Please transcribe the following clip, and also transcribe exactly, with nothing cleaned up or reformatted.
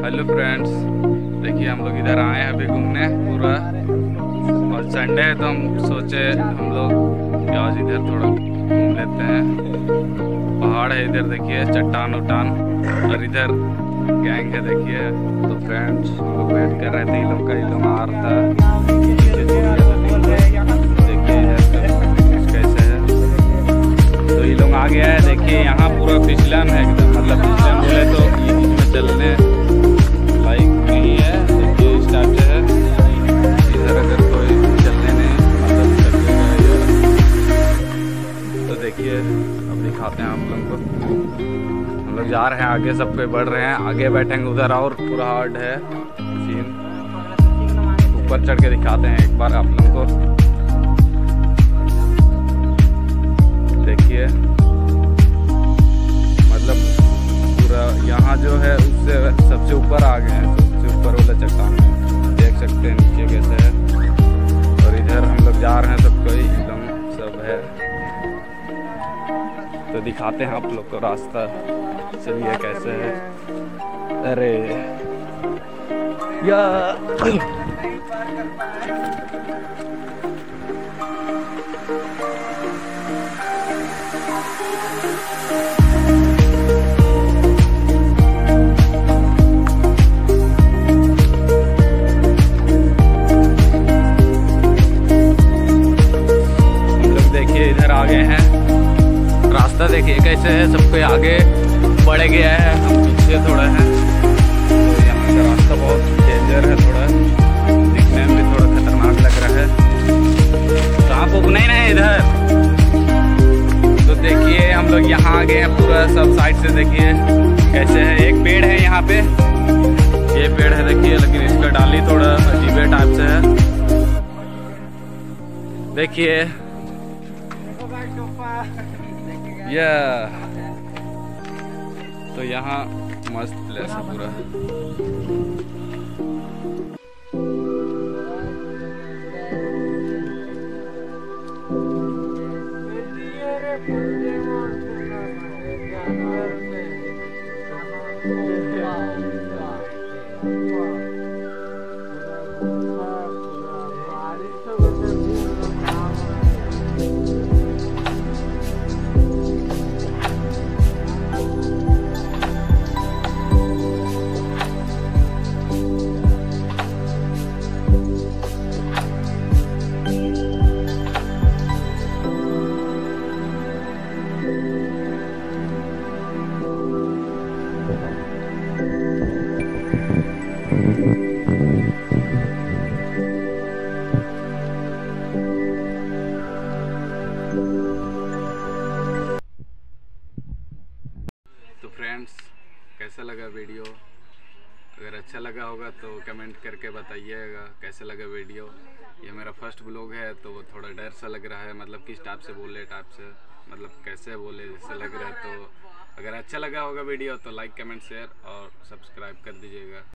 Hello friends, देखिए हम लोग इधर आए हैं अभी घूमने पूरा, और संडे है तो हम सोचे हम लोग आज इधर थोड़ा घूम लेते हैं। पहाड़ है इधर, देखिए चट्टान उट्टान, और इधर गैंग है देखिए। तो फ्रेंड्स हम लोग वेट कर रहे थे, इन लोग का इन लोग आ रहा था। देखिए इधर कैसे है, तो ये लोग आ गया है। देखिए यहाँ पूरा फिसलन है एकदम, मतलब फिसलन बोले तो ये इसमें चलने लाइक नहीं है। देखिए इस टाइप से है, इधर अगर कोई चलने नहीं मतलब चलेगा ये। तो देखिए अब दिखाते हैं आप लोगों को। हम लोग जा रहे हैं आगे, सब कोई बढ़ रहे हैं, आगे बैठेंगे उधर और पूरा हार्ड है सीन। ऊपर चढ़ के दिखाते हैं एक बार आप लोगों को। देखिए मतलब पूरा यहाँ जो है उससे सबसे ऊपर आ गए हैं, सबसे ऊपर वाला चट्टान में देख सकते हैं नीचे कैसे है। और इधर हम लोग जा रहे हैं, सब कोई एकदम सब है। तो दिखाते हैं आप लोग को रास्ता, चलिए कैसे है। अरे या इधर आ गए हैं। रास्ता देखिए कैसे है, सबको आगे बढ़ गया है, हम पीछे थोड़ा है। तो यहाँ का रास्ता बहुत डेंजर है, थोड़ा दिखने में भी थोड़ा खतरनाक लग रहा है। कहाँ को नहीं है इधर। तो देखिए हम लोग यहाँ आ गए हैं, पूरा सब साइड से देखिए कैसे है। एक पेड़ है यहाँ पे, ये पेड़ है देखिए, लेकिन इसका डाली थोड़ा अजीब टाइप से है। देखिए या तो यहाँ मस्त प्लेस है पूरा। तो फ्रेंड्स कैसा लगा वीडियो, अगर अच्छा लगा होगा तो कमेंट करके बताइएगा कैसे लगा वीडियो। ये मेरा फर्स्ट ब्लॉग है तो थोड़ा डर सा लग रहा है, मतलब किस टाइप से बोले टाइप से, मतलब कैसे बोले जैसे लग रहा है। तो अगर अच्छा लगा होगा वीडियो तो लाइक कमेंट शेयर और सब्सक्राइब कर दीजिएगा।